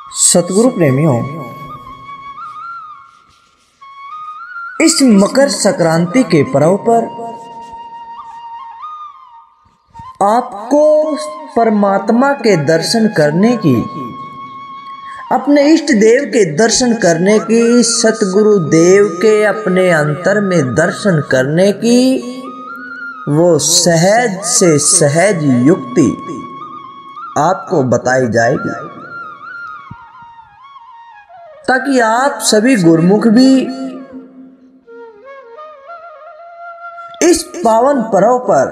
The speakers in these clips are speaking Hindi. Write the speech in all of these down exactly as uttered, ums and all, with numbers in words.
सतगुरु प्रेमियों, इस मकर संक्रांति के पर्व पर आपको परमात्मा के दर्शन करने की, अपने इष्ट देव के दर्शन करने की, सतगुरु देव के अपने अंतर में दर्शन करने की वो सहज से सहज युक्ति आपको बताई जाएगी, ताकि आप सभी गुरुमुख भी इस पावन पर्व पर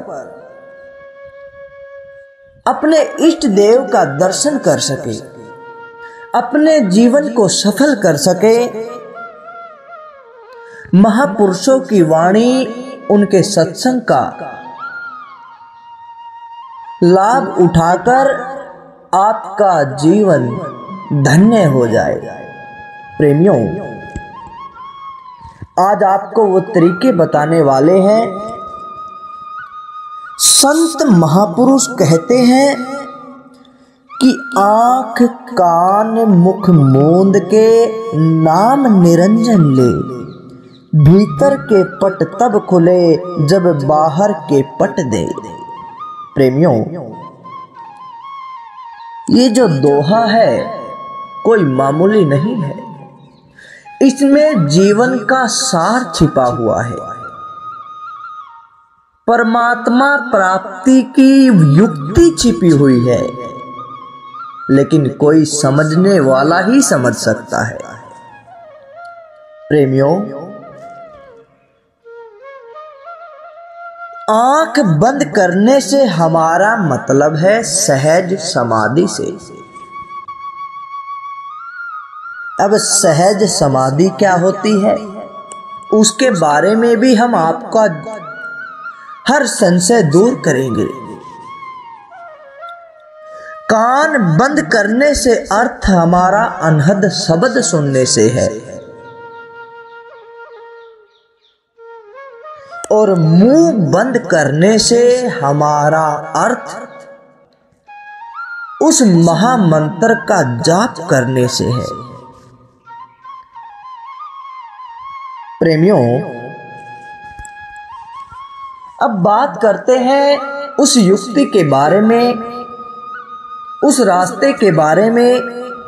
अपने इष्ट देव का दर्शन कर सके, अपने जीवन को सफल कर सके। महापुरुषों की वाणी, उनके सत्संग का लाभ उठाकर आपका जीवन धन्य हो जाए। प्रेमियों, आज आपको वो तरीके बताने वाले हैं। संत महापुरुष कहते हैं कि आंख कान मुख मूंद के नाम निरंजन ले, भीतर के पट तब खुले जब बाहर के पट दे। प्रेमियों, ये जो दोहा है कोई मामूली नहीं है, इसमें जीवन का सार छिपा हुआ है। परमात्मा प्राप्ति की युक्ति छिपी हुई है, लेकिन कोई समझने वाला ही समझ सकता है। प्रेमियों, आंख बंद करने से हमारा मतलब है सहज समाधि से। अब सहज समाधि क्या होती है, उसके बारे में भी हम आपका हर संशय दूर करेंगे। कान बंद करने से अर्थ हमारा अनहद शब्द सुनने से है, और मुंह बंद करने से हमारा अर्थ उस महामंत्र का जाप करने से है। प्रेमियों, अब बात करते हैं उस युक्ति के बारे में, उस रास्ते के बारे में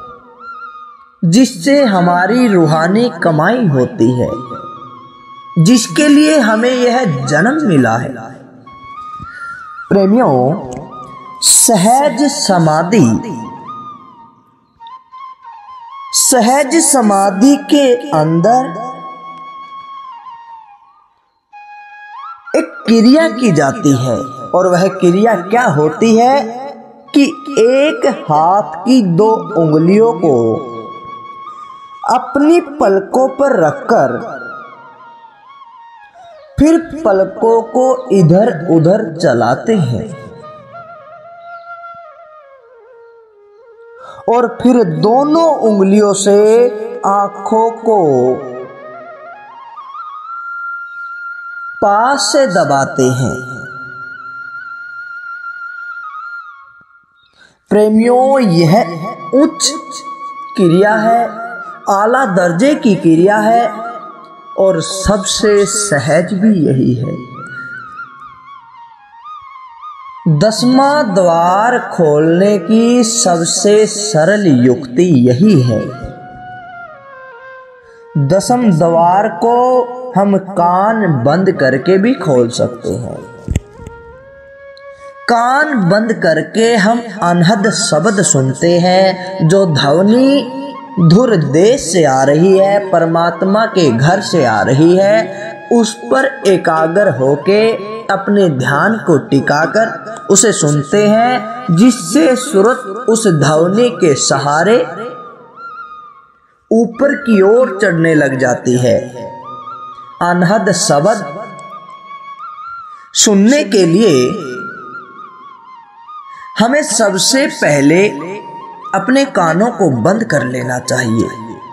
जिससे हमारी रूहानी कमाई होती है, जिसके लिए हमें यह जन्म मिला है। प्रेमियों, सहज समाधि, सहज समाधि के अंदर एक क्रिया की जाती है, और वह क्रिया क्या होती है कि एक हाथ की दो उंगलियों को अपनी पलकों पर रखकर फिर पलकों को इधर उधर चलाते हैं, और फिर दोनों उंगलियों से आंखों को पास से दबाते हैं। प्रेमियों, यह उच्च क्रिया है, आला दर्जे की क्रिया है, और सबसे सहज भी यही है। दसवां द्वार खोलने की सबसे सरल युक्ति यही है। दसम द्वार को हम कान बंद करके भी खोल सकते हैं। कान बंद करके हम अनहद शब्द सुनते हैं, जो ध्वनि धुर देश से आ रही है, परमात्मा के घर से आ रही है। उस पर एकाग्र होके अपने ध्यान को टिकाकर उसे सुनते हैं, जिससे सुरत उस ध्वनि के सहारे ऊपर की ओर चढ़ने लग जाती है। अनहद शब्द सुनने के लिए हमें सबसे पहले अपने कानों को बंद कर लेना चाहिए।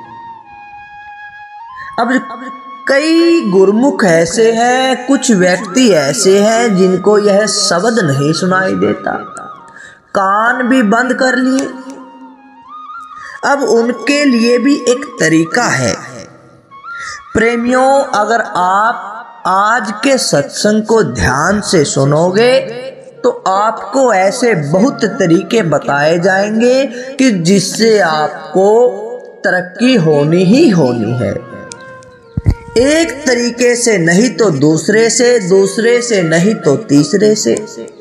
अब कई गुरुमुख ऐसे हैं, कुछ व्यक्ति ऐसे हैं जिनको यह शब्द नहीं सुनाई देता, कान भी बंद कर लिए, अब उनके लिए भी एक तरीका है। प्रेमियों, अगर आप आज के सत्संग को ध्यान से सुनोगे तो आपको ऐसे बहुत तरीके बताए जाएंगे कि जिससे आपको तरक्की होनी ही होनी है। एक तरीके से नहीं तो दूसरे से, दूसरे से नहीं तो तीसरे से।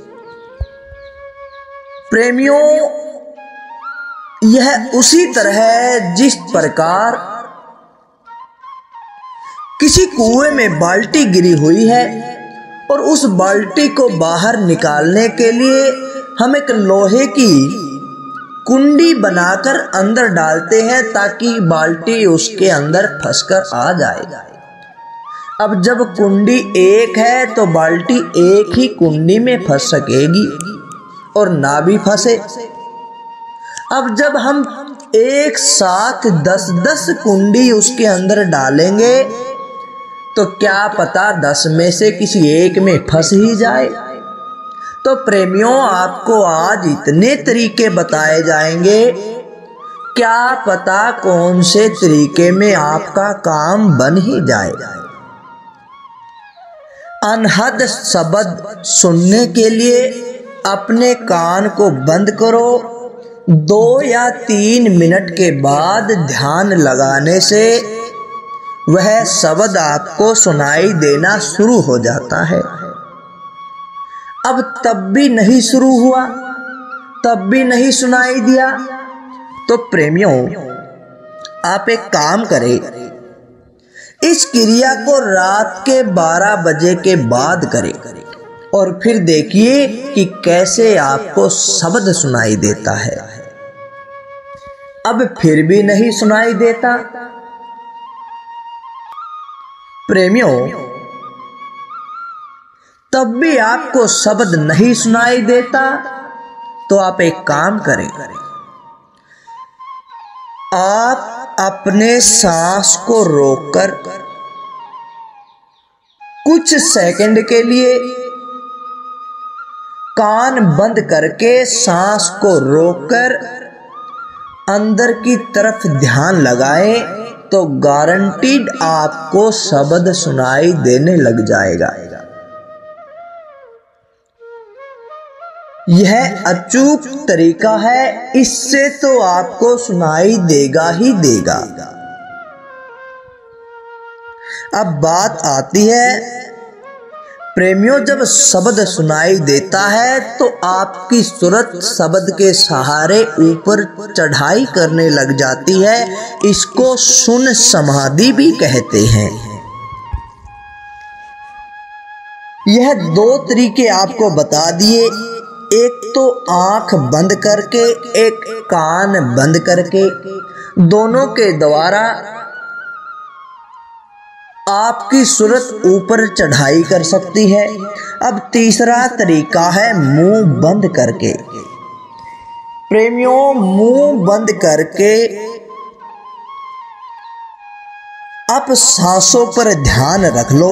प्रेमियों, यह उसी तरह है जिस प्रकार किसी कुएं में बाल्टी गिरी हुई है और उस बाल्टी को बाहर निकालने के लिए हम एक लोहे की कुंडी बनाकर अंदर डालते हैं ताकि बाल्टी उसके अंदर फंसकर आ जाए। अब जब कुंडी एक है तो बाल्टी एक ही कुंडी में फंस सकेगी और ना भी फंसे। अब जब हम एक साथ दस दस कुंडी उसके अंदर डालेंगे तो क्या पता दस में से किसी एक में फंस ही जाए। तो प्रेमियों, आपको आज इतने तरीके बताए जाएंगे, क्या पता कौन से तरीके में आपका काम बन ही जाए। अनहद शब्द सुनने के लिए अपने कान को बंद करो। दो या तीन मिनट के बाद ध्यान लगाने से वह शब्द आपको सुनाई देना शुरू हो जाता है। अब तब भी नहीं शुरू हुआ, तब भी नहीं सुनाई दिया, तो प्रेमियों, आप एक काम करें, इस क्रिया को रात के बारह बजे के बाद करें और फिर देखिए कि कैसे आपको शब्द सुनाई देता है। अब फिर भी नहीं सुनाई देता। प्रेमियों, तब भी आपको शब्द नहीं सुनाई देता तो आप एक काम करें, आप अपने सांस को रोककर कुछ सेकंड के लिए कान बंद करके सांस को रोककर अंदर की तरफ ध्यान लगाएं तो गारंटीड आपको शब्द सुनाई देने लग जाएगा। यह अचूक तरीका है, इससे तो आपको सुनाई देगा ही देगा। अब बात आती है प्रेमियों, जब शब्द सुनाई देता है तो आपकी सूरत शब्द के सहारे ऊपर चढ़ाई करने लग जाती है। इसको सुन समाधि भी कहते हैं। यह दो तरीके आपको बता दिए, एक तो आंख बंद करके, एक कान बंद करके, दोनों के द्वारा आपकी सूरत ऊपर चढ़ाई कर सकती है। अब तीसरा तरीका है मुंह बंद करके। प्रेमियों, मुंह बंद करके आप सांसों पर ध्यान रख लो।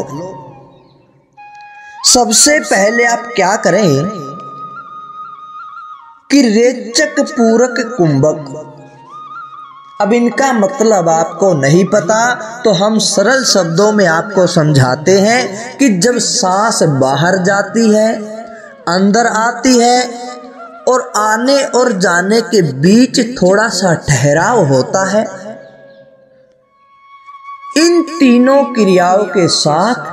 सबसे पहले आप क्या करें कि रेचक पूरक कुंभक, अब इनका मतलब आपको नहीं पता तो हम सरल शब्दों में आपको समझाते हैं कि जब सांस बाहर जाती है, अंदर आती है और आने और जाने के बीच थोड़ा सा ठहराव होता है, इन तीनों क्रियाओं के साथ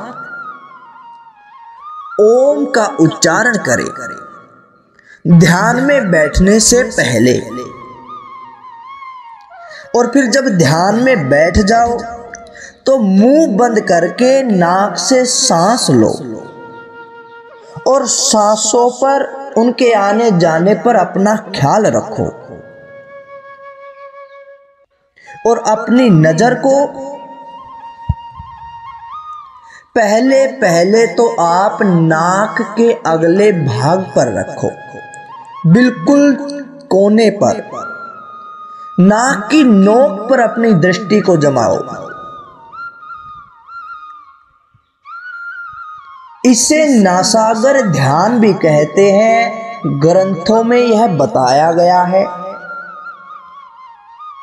ओम का उच्चारण करें ध्यान में बैठने से पहले। और फिर जब ध्यान में बैठ जाओ तो मुंह बंद करके नाक से सांस लो और सांसों पर, उनके आने जाने पर अपना ख्याल रखो और अपनी नजर को पहले पहले तो आप नाक के अगले भाग पर रखो, बिल्कुल कोने पर। नाक की नोक पर अपनी दृष्टि को जमाओ। इसे नासागर ध्यान भी कहते हैं, ग्रंथों में यह बताया गया है।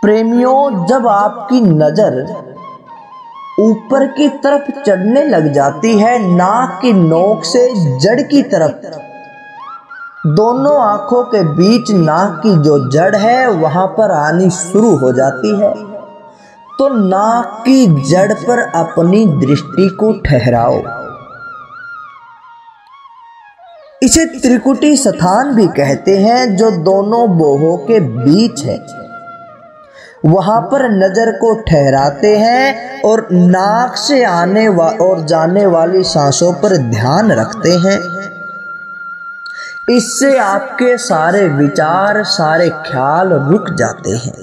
प्रेमियों, जब आपकी नजर ऊपर की तरफ चढ़ने लग जाती है, नाक की नोक से जड़ की तरफ, दोनों आंखों के बीच नाक की जो जड़ है वहां पर आनी शुरू हो जाती है, तो नाक की जड़ पर अपनी दृष्टि को ठहराओ। इसे त्रिकुटी स्थान भी कहते हैं, जो दोनों बोहों के बीच है। वहां पर नजर को ठहराते हैं और नाक से आने वा और जाने वाली सांसों पर ध्यान रखते हैं। इससे आपके सारे विचार, सारे ख्याल रुक जाते हैं।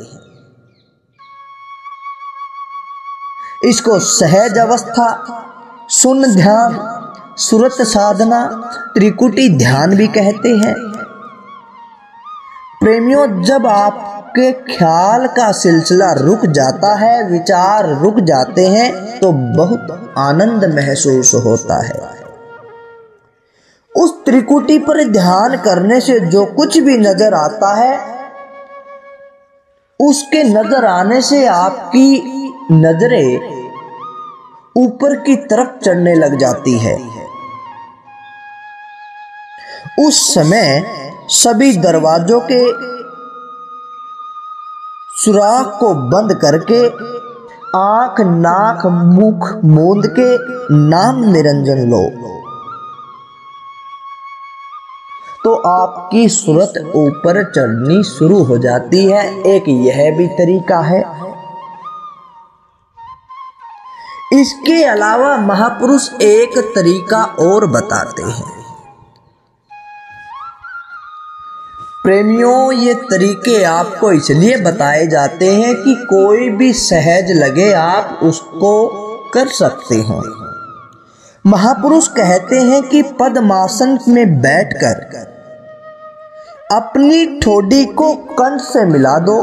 इसको सहज अवस्था, शून्य ध्यान, सुरत साधना, त्रिकुटी ध्यान भी कहते हैं। प्रेमियों, जब आपके ख्याल का सिलसिला रुक जाता है, विचार रुक जाते हैं, तो बहुत आनंद महसूस होता है। उस त्रिकुटी पर ध्यान करने से जो कुछ भी नजर आता है, उसके नजर आने से आपकी नजरें ऊपर की तरफ चढ़ने लग जाती है। उस समय सभी दरवाजों के सुराख को बंद करके, आंख, नाक, मुख मूंद के नाम निरंजन लो, तो आपकी सूरत ऊपर चढ़नी शुरू हो जाती है। एक यह भी तरीका है। इसके अलावा महापुरुष एक तरीका और बताते हैं। प्रेमियों, ये तरीके आपको इसलिए बताए जाते हैं कि कोई भी सहज लगे आप उसको कर सकते हो। महापुरुष कहते हैं कि पद्मासन में बैठकर अपनी ठोडी को कंठ से मिला दो,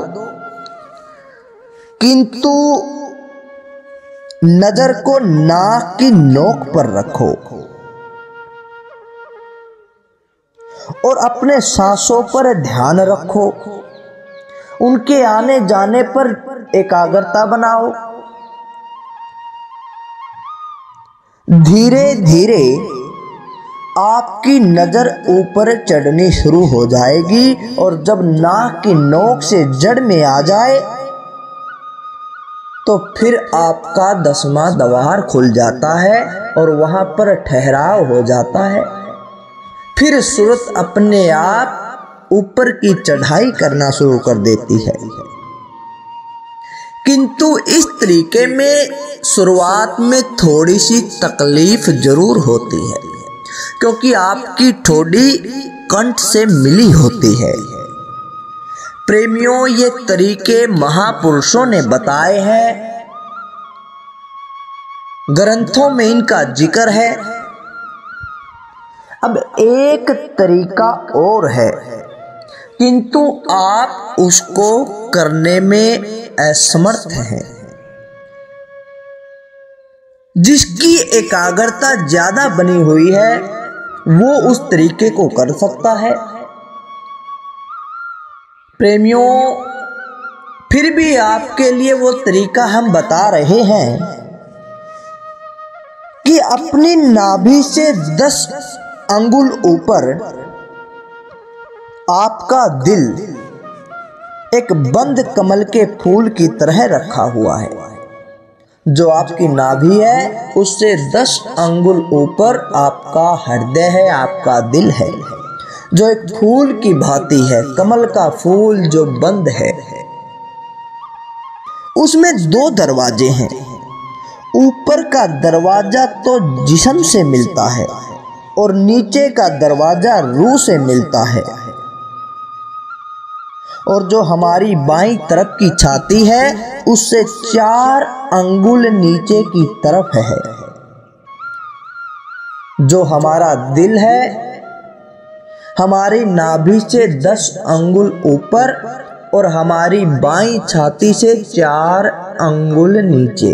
किंतु नजर को नाक की नोक पर रखो और अपने सांसों पर ध्यान रखो। उनके आने जाने पर एकाग्रता बनाओ। धीरे धीरे आपकी नजर ऊपर चढ़नी शुरू हो जाएगी और जब नाक की नोक से जड़ में आ जाए तो फिर आपका दसवां द्वार खुल जाता है और वहां पर ठहराव हो जाता है। फिर सूरत अपने आप ऊपर की चढ़ाई करना शुरू कर देती है। किंतु इस तरीके में शुरुआत में थोड़ी सी तकलीफ जरूर होती है, क्योंकि आपकी ठोडी कंठ से मिली होती है। प्रेमियों, ये तरीके महापुरुषों ने बताए हैं, ग्रंथों में इनका जिक्र है। अब एक तरीका और है, किंतु आप उसको करने में असमर्थ हैं। जिसकी एकाग्रता ज्यादा बनी हुई है वो उस तरीके को कर सकता है। प्रेमियों, फिर भी आपके लिए वो तरीका हम बता रहे हैं कि अपनी नाभि से दस अंगुल ऊपर आपका दिल एक बंद कमल के फूल की तरह रखा हुआ है। जो आपकी नाभि है उससे दस अंगुल ऊपर आपका हृदय है, आपका दिल है, जो एक फूल की भांति है, कमल का फूल जो बंद है। उसमें दो दरवाजे हैं। ऊपर का दरवाजा तो जिस्म से मिलता है और नीचे का दरवाजा रूह से मिलता है। और जो हमारी बाईं तरफ की छाती है उससे चार अंगुल नीचे की तरफ है। जो हमारा दिल है हमारी नाभि से दस अंगुल ऊपर और हमारी बाईं छाती से चार अंगुल नीचे।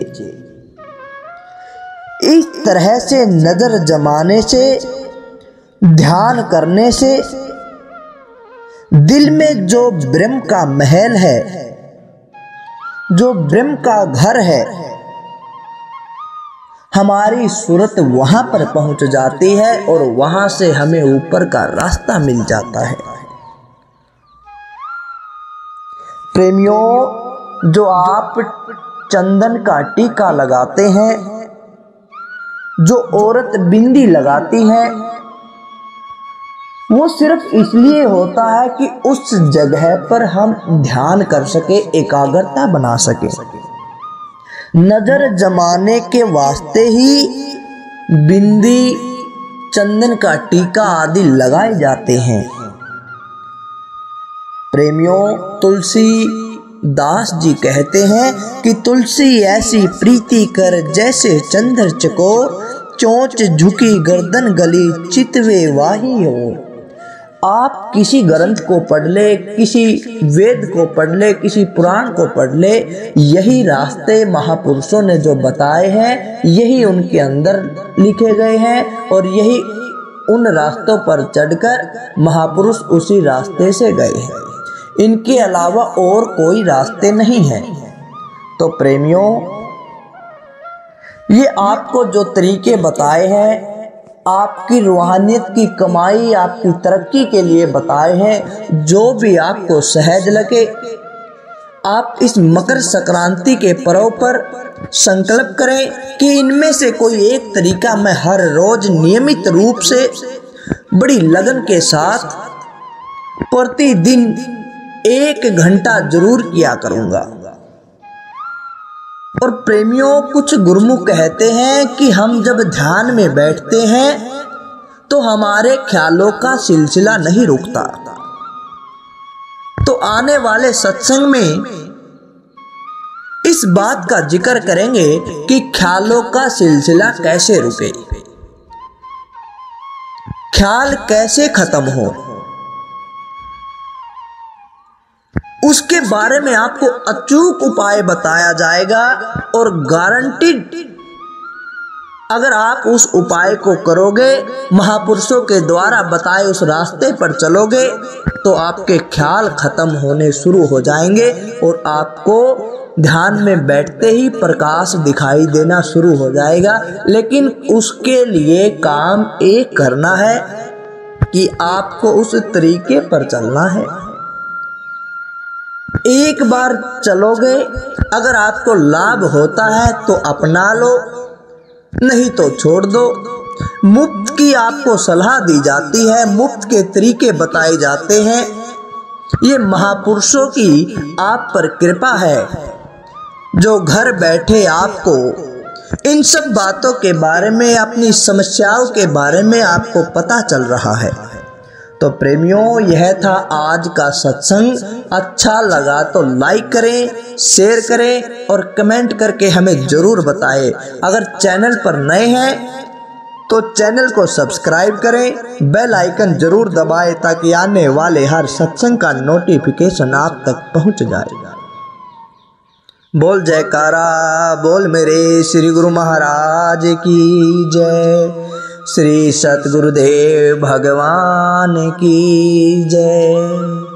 इस तरह से नजर जमाने से, ध्यान करने से दिल में जो ब्रह्म का महल है जो ब्रह्म का घर है, हमारी सूरत वहां पर पहुंच जाती है और वहां से हमें ऊपर का रास्ता मिल जाता है। प्रेमियों, जो आप चंदन का टीका लगाते हैं, जो औरत बिंदी लगाती है, वो सिर्फ इसलिए होता है कि उस जगह पर हम ध्यान कर सके, एकाग्रता बना सके। नजर जमाने के वास्ते ही बिंदी, चंदन का टीका आदि लगाए जाते हैं। प्रेमियों, तुलसी दास जी कहते हैं कि तुलसी ऐसी प्रीति कर जैसे चंद्र चकोर, चोंच झुकी गर्दन गली चितवे वाही हो। आप किसी ग्रंथ को पढ़ ले, किसी वेद को पढ़ ले, किसी पुराण को पढ़ ले, यही रास्ते महापुरुषों ने जो बताए हैं, यही उनके अंदर लिखे गए हैं और यही उन रास्तों पर चढ़कर महापुरुष उसी रास्ते से गए हैं। इनके अलावा और कोई रास्ते नहीं हैं। तो प्रेमियों, ये आपको जो तरीके बताए हैं, आपकी रूहानियत की कमाई, आपकी तरक्की के लिए बताए हैं। जो भी आपको सहज लगे, आप इस मकर संक्रांति के पर्व पर संकल्प करें कि इनमें से कोई एक तरीका मैं हर रोज नियमित रूप से बड़ी लगन के साथ प्रतिदिन एक घंटा जरूर किया करूंगा। और प्रेमियों, कुछ गुरुमुख कहते हैं कि हम जब ध्यान में बैठते हैं तो हमारे ख्यालों का सिलसिला नहीं रुकता। तो आने वाले सत्संग में इस बात का जिक्र करेंगे कि ख्यालों का सिलसिला कैसे रुके, ख्याल कैसे खत्म हो, उसके बारे में आपको अचूक उपाय बताया जाएगा। और गारंटीड, अगर आप उस उपाय को करोगे, महापुरुषों के द्वारा बताए उस रास्ते पर चलोगे, तो आपके ख्याल खत्म होने शुरू हो जाएंगे और आपको ध्यान में बैठते ही प्रकाश दिखाई देना शुरू हो जाएगा। लेकिन उसके लिए काम एक करना है कि आपको उस तरीके पर चलना है। एक बार चलोगे, अगर आपको लाभ होता है तो अपना लो, नहीं तो छोड़ दो। मुफ्त की आपको सलाह दी जाती है, मुफ्त के तरीके बताए जाते हैं। ये महापुरुषों की आप पर कृपा है जो घर बैठे आपको इन सब बातों के बारे में, अपनी समस्याओं के बारे में आपको पता चल रहा है। तो प्रेमियों, यह था आज का सत्संग। अच्छा लगा तो लाइक करें, शेयर करें और कमेंट करके हमें जरूर बताएं। अगर चैनल पर नए हैं तो चैनल को सब्सक्राइब करें, बेल आइकन जरूर दबाएं ताकि आने वाले हर सत्संग का नोटिफिकेशन आप तक पहुंच जाएगा। बोल जयकारा, बोल मेरे श्री गुरु महाराज की जय, श्री सतगुरुदेव भगवान की जय।